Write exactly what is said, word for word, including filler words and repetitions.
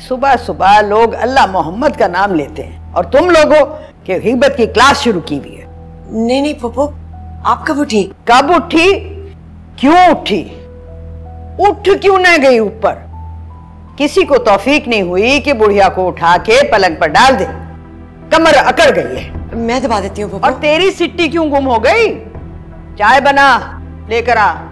सुबह सुबह लोग अल्लाह मोहम्मद का नाम लेते हैं और तुम लोगों के गिबत की क्लास शुरू की हुई है। नहीं नहीं फूफो, आप कब उठी? कब उठी? क्यों उठी? उठ क्यों न गई ऊपर? किसी को तौफीक नहीं हुई कि बुढ़िया को उठा के पलंग पर डाल दे। कमर अकड़ गई है। मैं दबा देती हूँ फूफो। और तेरी सिट्टी क्यों गुम हो गई? चाय बना लेकर आ।